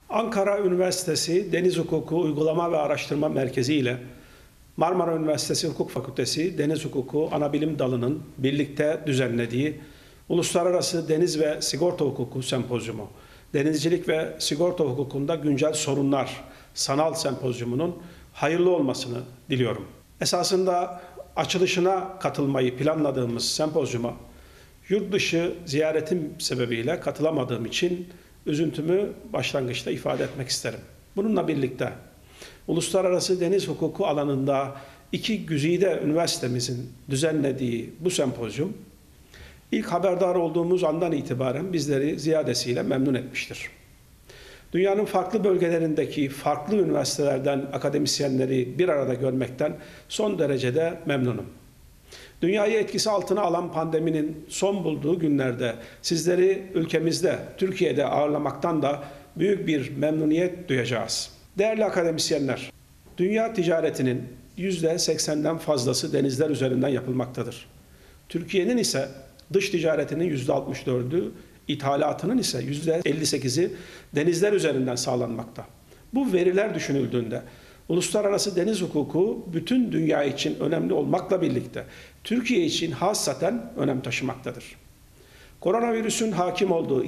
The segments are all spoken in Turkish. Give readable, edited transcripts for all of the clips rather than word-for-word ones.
Ankara Üniversitesi Deniz Hukuku Uygulama ve Araştırma Merkezi ile Marmara Üniversitesi Hukuk Fakültesi Deniz Hukuku Anabilim Dalı'nın birlikte düzenlediği Uluslararası Deniz ve Sigorta Hukuku Sempozyumu, Denizcilik ve Sigorta Hukukunda Güncel Sorunlar Sanal Sempozyumu'nun hayırlı olmasını diliyorum. Esasında açılışına katılmayı planladığımız sempozyuma yurt dışı ziyaretim sebebiyle katılamadığım için üzüntümü başlangıçta ifade etmek isterim. Bununla birlikte uluslararası deniz hukuku alanında iki güzide üniversitemizin düzenlediği bu sempozyum ilk haberdar olduğumuz andan itibaren bizleri ziyadesiyle memnun etmiştir. Dünyanın farklı bölgelerindeki farklı üniversitelerden akademisyenleri bir arada görmekten son derecede memnunum. Dünyayı etkisi altına alan pandeminin son bulduğu günlerde sizleri ülkemizde, Türkiye'de ağırlamaktan da büyük bir memnuniyet duyacağız. Değerli akademisyenler, dünya ticaretinin %80'den fazlası denizler üzerinden yapılmaktadır. Türkiye'nin ise dış ticaretinin %64'ü, ithalatının ise %58'i denizler üzerinden sağlanmakta. Bu veriler düşünüldüğünde uluslararası deniz hukuku bütün dünya için önemli olmakla birlikte Türkiye için hassaten önem taşımaktadır. Koronavirüsün hakim olduğu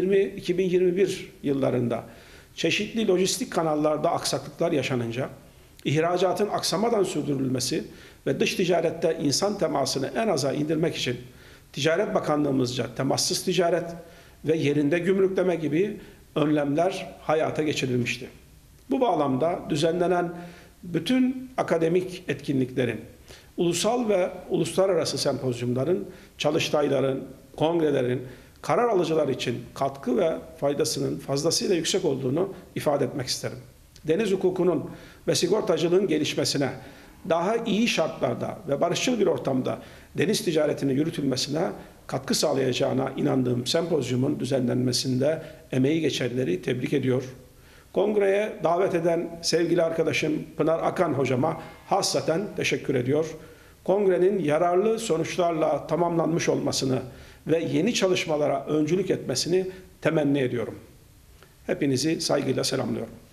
2020-2021 yıllarında çeşitli lojistik kanallarda aksaklıklar yaşanınca ihracatın aksamadan sürdürülmesi ve dış ticarette insan temasını en aza indirmek için Ticaret Bakanlığımızca temassız ticaret ve yerinde gümrükleme gibi önlemler hayata geçirilmişti. Bu bağlamda düzenlenen bütün akademik etkinliklerin, ulusal ve uluslararası sempozyumların, çalıştayların, kongrelerin karar alıcılar için katkı ve faydasının fazlasıyla yüksek olduğunu ifade etmek isterim. Deniz hukukunun ve sigortacılığın gelişmesine, daha iyi şartlarda ve barışçıl bir ortamda deniz ticaretinin yürütülmesine katkı sağlayacağına inandığım sempozyumun düzenlenmesinde emeği geçenleri tebrik ediyor. Kongreye davet eden sevgili arkadaşım Pınar Akan hocama hassaten teşekkür ediyor. Kongrenin yararlı sonuçlarla tamamlanmış olmasını ve yeni çalışmalara öncülük etmesini temenni ediyorum. Hepinizi saygıyla selamlıyorum.